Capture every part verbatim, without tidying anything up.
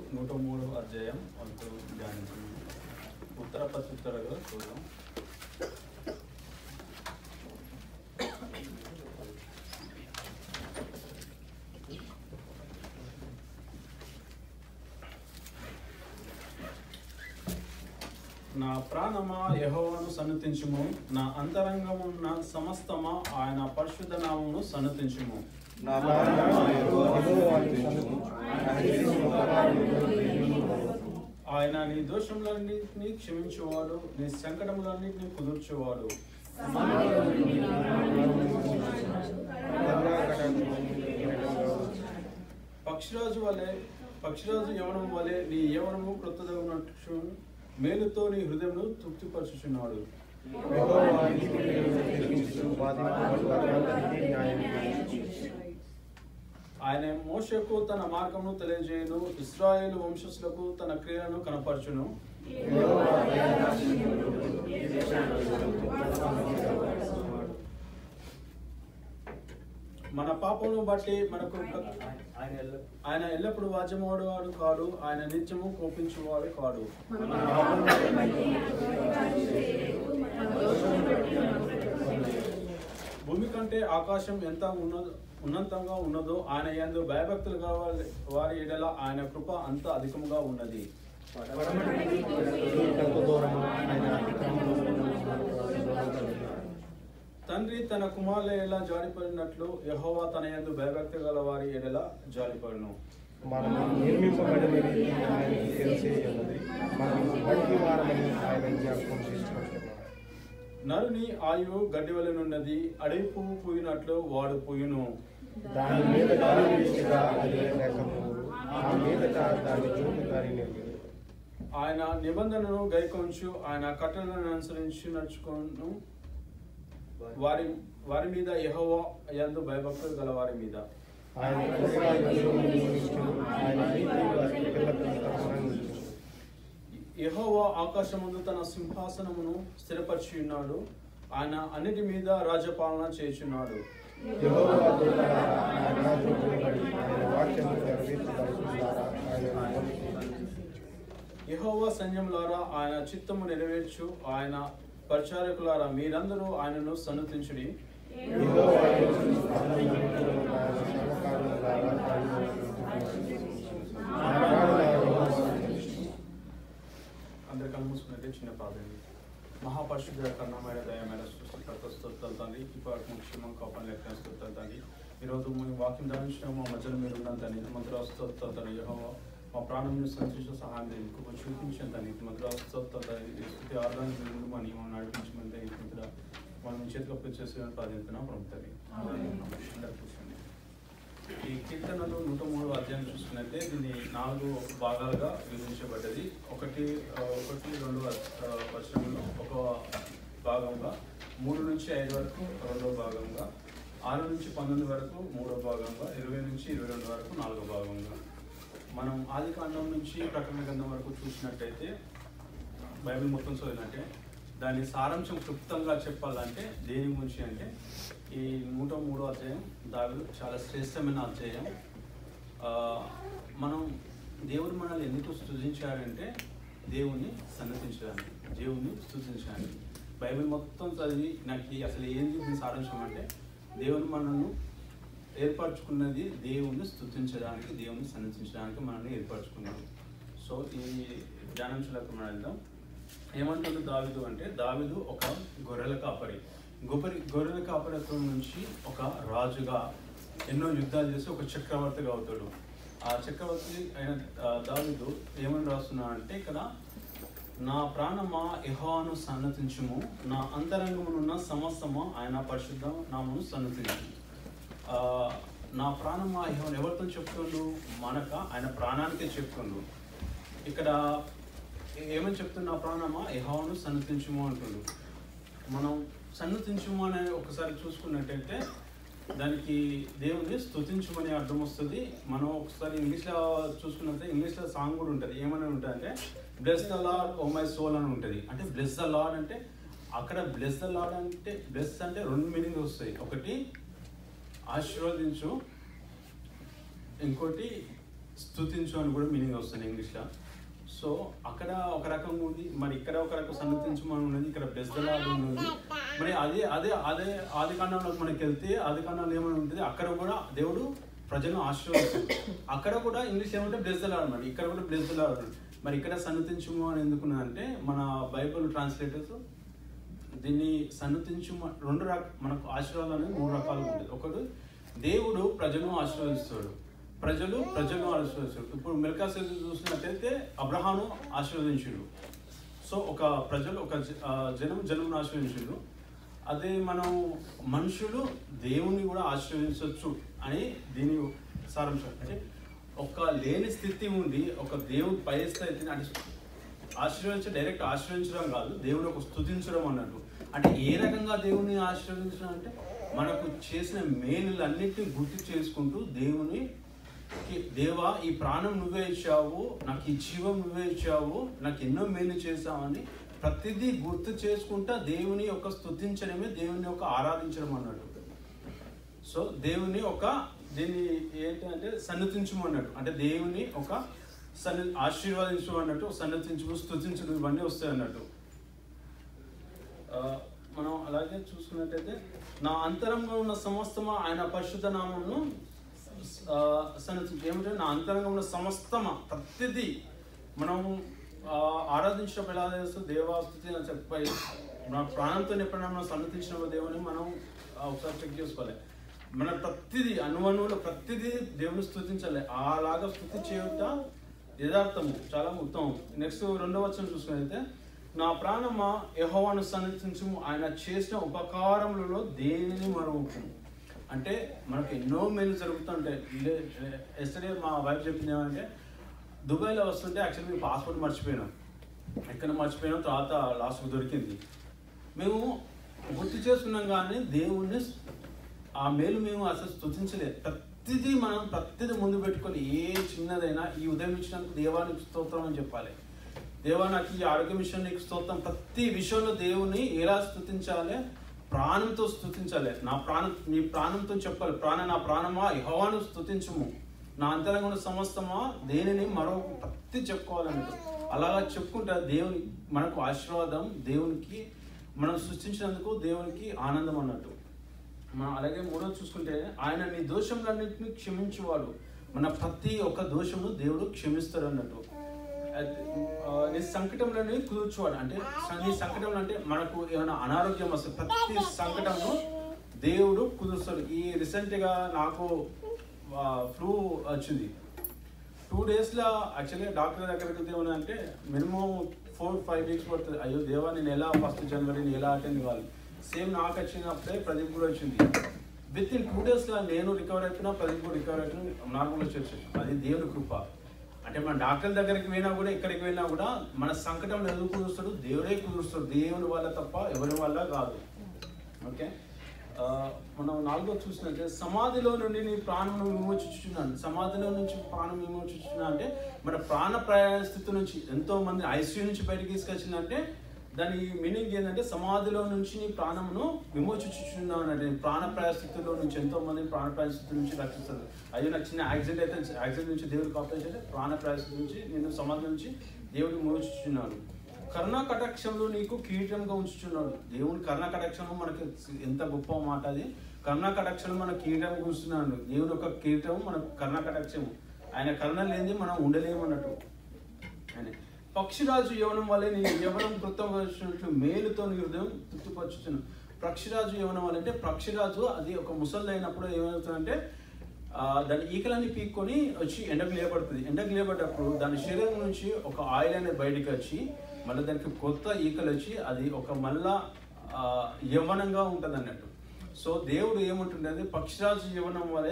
నూట మూడు అధ్యాయం అంటూ ధ్యానించాము. ఉత్తర ప్రత్యుత్తరగా చూద్దాం. నా ప్రాణమా యెహోవాను సన్నుతించుము, నా అంతరంగమున్న సమస్తమా ఆయన పరిశుద్ధ నామమును సన్నుతించుము. ఆయన నీ దోషములన్నింటినీ క్షమించువాడు, నీ సంకటములన్నింటినీ కుదుర్చువాడు. పక్షిరాజు వలె పక్షిరాజు యవనం వలె నీ యవనము క్రొత్తదగునట్లు మేలుతో నీ హృదయమును తృప్తిపరచుచున్నాడు. ఆయన మోషేకు తన మార్గమును తెలియజేయును, ఇశ్రాయేలు వంశస్థులకు తన క్రియలను కనపరచును. మన పాపమును బట్టి మనకు ఆయన ఎల్లప్పుడు వాద్యమాడువాడు కాడు, ఆయన నిత్యము కోపించువాడు కాడు. భూమి కంటే ఆకాశం ఎంత ఉన్నదో ఉన్నతంగా ఉన్నదో ఆయన యందు భయభక్తులు కావాలి వారి ఎడల ఆయన కృప అంత అధికముగా ఉన్నది. తండ్రి తన కుమారుల ఎలా జాలిపడినట్లు యెహోవా తన యందు భయభక్తి గల వారి ఎడల జాలిపడును. నరుని ఆయువు గడ్డి వలెనున్నది, అడవి పువ్వు పూయినట్లు వాడు పూయును. ఆయన నిబంధనను గైకొంచు ఆయన కట్టడలను అనుసరించి నడుచుకొను వారి వారి మీద యెహోవా యందు భయభక్తులు గల వారి మీద. యెహోవా ఆకాశమందు తన సింహాసనమును స్థిరపరిచి ఉన్నాడు, ఆయన అన్నిటి మీద రాజ్యపాలన చేయుచున్నాడు. యెహోవా సైన్యములారా ఆయన చిత్తము నెరవేర్చు, ఆయన పరిచారకులారా మీరందరూ ఆయనను సన్నుతించుడి. అందరి కళ్ళు మూసుకున్నట్టే చిన్న ప్రార్థన. మహాపరిశుద్ధ కరుణామయ దయమైన సృష్టికర్త స్తోత్రాలు తండ్రి, ఇప్పటికి ముఖ్యమం కాపాడు లెక్క స్తోత్రాలు తండ్రి. ఈరోజు మేము వాక్యం ధ్యానించిన మా మధ్యలో మీరు ఉన్నాను తండ్రి. మంత్ర స్తోత్రాలు తండ్రి. యెహోవా మా ప్రాణంలో సంతోష సహాయం ఇంకొక చూపించాను తండ్రి. మంత్ర స్తోత్రాలు తండ్రి. స్థితి ఆరాధన అని మనం నడిపించమని తండ్రి మనం చేతికి చేసేదని ప్రార్థిస్తున్నాం ప్రభుత్వం. ఈ కీర్తనలు నూట మూడు అధ్యాయం చూసుకున్నట్టే దీన్ని నాలుగు భాగాలుగా విభజించబడ్డది. ఒకటి ఒకటి రెండు వచనంలో ఒక భాగంగా, మూడు నుంచి ఐదు వరకు రెండో భాగంగా, ఆరు నుంచి పంతొమ్మిది వరకు మూడో భాగంగా, ఇరవై నుంచి ఇరవై రెండు వరకు నాలుగో భాగంగా. మనం ఆది కాండం నుంచి ప్రకటన గ్రంథం వరకు చూసినట్టయితే బైబిల్ మొత్తం చదివినట్టే దాని సారాంశం క్లుప్తంగా చెప్పాలంటే దేని గురించి అంటే ఈ నూట మూడో అధ్యాయం దావీదు చాలా శ్రేష్టమైన అధ్యాయం. మనం దేవుడు మనల్ని ఎందుకు స్తుతించాడంటే దేవుణ్ణి సన్నతించడానికి, దేవుణ్ణి స్తుతించడానికి. బైబిల్ మొత్తం చదివి నాకు అసలు ఏంది దీని సారాంశం అంటే దేవుని మనల్ని ఏర్పరచుకున్నది దేవుణ్ణి స్తుతించడానికి, దేవుణ్ణి సన్నతించడానికి మనల్ని ఏర్పరచుకున్నాడు. సో ఈ ధ్యానాంశాలకు మనం వెళ్దాం. ఏమంటుంది దావీదు అంటే దావీదు ఒక గొర్రెల కాపరి. గొప్పరి గొర్రెల కాపరిత్వం నుంచి ఒక రాజుగా ఎన్నో యుద్ధాలు చేసి ఒక చక్రవర్తిగా అవుతాడు. ఆ చక్రవర్తి అయిన దావీదు ఏమని రాస్తున్నా అంటే ఇక్కడ నా ప్రాణమా యెహోవాను సన్నతించుము, నా అంతరంగమునున్న సమస్తమా ఆయన పరిశుద్ధ నామమును సన్నతించు. నా ప్రాణమా యెహోవాను ఎవరితో చెప్తుండు? మనక ఆయన ప్రాణానికే చెప్తుండు. ఇక్కడ ఏమని చెప్తున్నా? ప్రాణమా యెహోవాను సన్నతించుము అంటుండు. మనం సన్నతించుము అని ఒకసారి చూసుకున్నట్టయితే దానికి దేవుని స్తుతించుమని అర్థం వస్తుంది. మనం ఒకసారి ఇంగ్లీష్లో చూసుకున్నట్లయితే ఇంగ్లీష్లో సాంగ్ కూడా ఉంటుంది. ఏమని ఉంటుంది అంటే bless the lord O my soul అని ఉంటుంది. అంటే బ్లెస్ ద లార్డ్ అంటే అక్కడ బ్లెస్ ద లార్డ్ అంటే బ్లెస్ అంటే రెండు మీనింగ్ వస్తాయి. ఒకటి ఆశీర్వదించు, ఇంకోటి స్తుతించు అని కూడా మీనింగ్ వస్తుంది ఇంగ్లీష్లో. సో అక్కడ ఒక రకంగా ఉంది, మరి ఇక్కడ ఒక రకం సన్నతించమని ఉన్నది, ఇక్కడ బ్లెస్ ద లార్డ్ ఉన్నది. మరి అదే అదే అదే ఆది కాండంలోకి మనకి వెళ్తే ఆది కాండంలో ఏమైనా ఉంటుంది, అక్కడ కూడా దేవుడు ప్రజలను ఆశీర్వదిస్తాడు. అక్కడ కూడా ఇంగ్లీష్ ఏమంటే బ్లెస్ ద లార్డ్ అన్నమాట, ఇక్కడ కూడా బ్లెస్ ద లార్డ్. మరి ఇక్కడ సన్నతించుము అని ఎందుకున్నదంటే మన బైబిల్ ట్రాన్స్లేటర్స్ దీన్ని సన్నతించు రెండు రక మనకు ఆశీర్వాదాలు అనేది మూడు రకాలుగా ఉంటుంది. ఒకటి దేవుడు ప్రజలను ఆశీర్వదిస్తాడు, ప్రజలు ప్రజలను ఆశీర్వదిస్తాడు. ఇప్పుడు మెల్కాసెదెకు చూసినట్టయితే అబ్రహాము ఆశీర్వదించుడు. సో ఒక ప్రజలు ఒక జనం జనం ఆశీర్వదించుడు. అదే మనం మనుషులు దేవుని కూడా ఆశీర్వదించవచ్చు అని దీని సారాంశం. అంటే ఒక లేని స్థితి ఉండి ఒక దేవుని పై స్థితిని అంటే ఆశీర్వదించడం, డైరెక్ట్ ఆశీర్వదించడం కాదు, దేవుని ఒక స్తుతించడం అన్నట్టు. అంటే ఏ రకంగా దేవుని ఆశీర్వదించడం అంటే మనకు చేసిన మేలులన్నిటిని గుర్తు చేసుకుంటూ దేవుని దేవా ఈ ప్రాణం నువ్వే ఇచ్చావు, నాకు ఈ జీవం నువ్వే ఇచ్చావు, నాకు ఎన్నో మేలు చేసావని ప్రతిదీ గుర్తు చేసుకుంటా దేవుని యొక్క స్తుతించడమే దేవుని యొక్క ఆరాధించడం అన్నట్టు. సో దేవుని ఒక దీన్ని ఏంటంటే సన్నతించము అన్నట్టు, అంటే దేవుని ఒక సన్ని ఆశీర్వాదించు అన్నట్టు, సన్నతించు స్తుతించడం ఇవన్నీ వస్తాయి అన్నట్టు. మనం అలాగే చూసుకున్నట్టయితే నా అంతరంగా ఉన్న సమస్తమా ఆయన పరిశుద్ధ నామమును సన్నతించు. ఏమంటే నా అంతరంగా ఉన్న సమస్తమా ప్రతిదీ మనం ఆరాధించినప్పుడు ఎలా చేస్తూ దేవాస్తుతి అని చెప్పి మన ప్రాణంతో ఎప్పుడైనా మనం సన్నతించిన దేవుని మనం ఒకసారి చెక్ చేసుకోవాలి. మన ప్రతిదీ అనువనువులో ప్రతిదీ దేవుని స్తుతించాలి, అలాగా స్తుతి చేయుట యథార్థము చాలా ఉత్తమం. నెక్స్ట్ రెండవ వచనం చూసుకున్నైతే నా ప్రాణమా యెహోవాను సన్నతించుము, ఆయన చేసిన ఉపకారములలో దేనిని మరువకుము. అంటే మనకు ఎన్నో మేలు జరుగుతుంటాయి. ఎస్టర్డే మా వైఫ్ చెప్పింది ఏమంటే దుబాయ్లో వస్తుంటే యాక్చువల్లీ మేము పాస్పోర్ట్ మర్చిపోయినాం, ఎక్కడ మర్చిపోయినాం, తర్వాత లాస్ట్కి దొరికింది. మేము గుర్తు చేసుకున్నాం కానీ దేవుణ్ణి ఆ మేలు మేము అసలు స్తుతించలేదు. ప్రతిదీ మనం ప్రతిదీ ముందు పెట్టుకొని ఏ చిన్నదైనా ఈ ఉదయం ఇచ్చినందుకు దేవానికి స్తోత్రం అని చెప్పాలి. దేవా నాకు ఈ ఆరోగ్యం విషయం నీకు స్తోత్రం. ప్రతి విషయంలో దేవుని ఎలా స్తుతించాలి, ప్రాణంతో స్తుతించాలి. నా ప్రాణం నీ ప్రాణంతో చెప్పాలి, ప్రాణ నా ప్రాణమా యెహోవాను స్తుతించుము, నా అంతరంగ సమస్తమా దేనిని మరో ప్రతి చెప్పుకోవాలన్నట్టు. అలాగా చెప్పుకుంటే దేవుని మనకు ఆశీర్వాదం, దేవునికి మనం సృష్టించినందుకు దేవునికి ఆనందం అన్నట్టు. మనం అలాగే మూడోది చూసుకుంటే ఆయన నీ దోషములన్నింటినీ క్షమించేవాడు, మన ప్రతి ఒక్క దోషము దేవుడు క్షమిస్తాడు అన్నట్టు. నీ సంకటంలోనే కుదుర్చువాడు, అంటే నీ సంకటంలో అంటే మనకు ఏమైనా అనారోగ్యం వస్తుంది, ప్రతి సంకటంలో దేవుడు కుదురుస్తాడు. ఈ రీసెంట్గా నాకు ఫ్లూ వచ్చింది, టూ డేస్లో యాక్చువల్గా డాక్టర్ దగ్గరికి వెళ్తే ఏమన్నా అంటే మినిమం ఫోర్ ఫైవ్ వీక్స్ పడుతుంది. అయ్యో దేవా నేను ఎలా ఫస్ట్ జనవరి నేను ఎలా అటెండ్ కావాలి. సేమ్ నాకు వచ్చినప్పుడే ప్రదీప్ కూడా వచ్చింది. విత్ ఇన్ టూ డేస్లో నేను రికవర్ అయిపోయినా, ప్రదీప్ కూడా రికవర్ అయిపోయినా, నార్మల్ వచ్చేసి అది దేవుని కృప. అంటే మన డాక్టర్ దగ్గరికి పోయినా కూడా ఎక్కడికి వెళ్ళినా కూడా మన సంకటంలో ఎందుకు కుదురుస్తాడు, దేవుడే కుదురుస్తాడు, దేవుని వల్ల తప్ప ఎవరి వల్ల కాదు. ఓకే, మనం నాలుగో చూసినట్టే సమాధిలో నుండి నీ ప్రాణం విమోచించున్నాను. సమాధిలో నుంచి ప్రాణం విమోచించున్నా అంటే మన ప్రాణ ప్రయాణ స్థితి నుంచి ఎంతో మంది ఐసీయూ నుంచి బయటకు తీసుకొచ్చిందంటే దాని మీనింగ్ ఏంటంటే సమాధిలో నుంచి నీ ప్రాణమును విమోచించున్నావు అంటే ప్రాణప్రాయ స్థితిలో నుంచి ఎంతో మంది ప్రాణప్రాయ స్థితి నుంచి రక్షిస్తారు. అయ్యో నాకు చిన్న యాక్సిడెంట్ అయితే యాక్సిడెంట్ నుంచి దేవుడు కాపాడే ప్రాణప్రాయ స్థితి నుంచి నేను సమాధి నుంచి దేవుడు విమోచించున్నాడు. కరుణా కటాక్షంలో నీకు కిరీటంగా ఉంచుతున్నాడు. దేవుని కరుణా కటాక్షం మనకి ఎంత గొప్ప మాట అది. కరుణా కటాక్షం మన కిరీటంగా ఉంచుతున్నాడు. దేవుని యొక్క కిరీటం మన కరుణా కటాక్షము. ఆయన కరుణ లేనిది మనం ఉండలేమన్నట్టు. ఆయన పక్షిరాజు యవనం వల్లే నీ యవనం కృతంగా వచ్చినట్లు మేలుతో నీ హృదయం తృప్తిపరచుతున్నాను. పక్షిరాజు యవనం వల్ల అంటే పక్షిరాజు అది ఒక ముసలి అయినప్పుడు ఏమవుతుందంటే దాని ఈకలన్నీ పీక్కొని వచ్చి ఎండకు లేబడుతుంది. ఎండకు లేబడ్డప్పుడు దాని శరీరం నుంచి ఒక ఆయిల్ అనేది బయటకు వచ్చి మళ్ళీ దానికి కొత్త ఈకలు వచ్చి అది ఒక మళ్ళా యవ్వనంగా ఉంటుంది అన్నట్టు. సో దేవుడు ఏముంటుంది, పక్షిరాజు యవనం వలె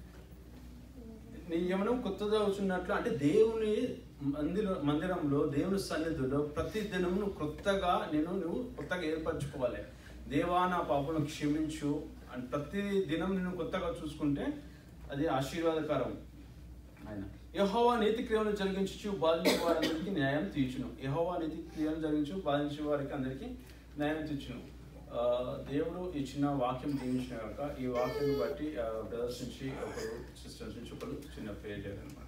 నీ యవనం కొత్తగా వచ్చినట్లు. అంటే దేవుని మందిర మందిరంలో దేవుని సన్నిధిలో ప్రతి దినం నువ్వు కొత్తగా నేను నువ్వు కొత్తగా ఏర్పరచుకోవాలి. దేవా నా పాపను క్షమించు అని ప్రతి దినం నేను కొత్తగా చూసుకుంటే అది ఆశీర్వాదకరం. ఆయన యెహోవా నీతి క్రియలను జరిగించు బాధించే వారందరికీ న్యాయం తీర్చును. యెహోవా నీతి క్రియలను జరిగించు బాధించే వారికి అందరికీ న్యాయం తీర్చును. దేవుడు ఈ చిన్న వాక్యం దీవించిన కాక ఈ వాక్యం బట్టి బ్రదర్స్ నుంచి ఒకరు సిస్టర్స్ నుంచి ఒకరు చిన్న ప్రేయర్ చేయాలన్నమాట.